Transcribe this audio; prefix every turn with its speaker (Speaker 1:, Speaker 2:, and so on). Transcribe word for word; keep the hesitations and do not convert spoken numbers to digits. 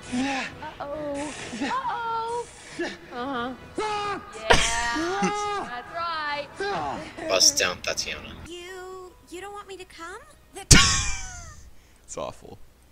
Speaker 1: Uh-oh. Uh-oh. Uh-huh. Yeah. That's right.
Speaker 2: Bust down Tatiana.
Speaker 3: You... you don't want me to come?
Speaker 4: It's awful.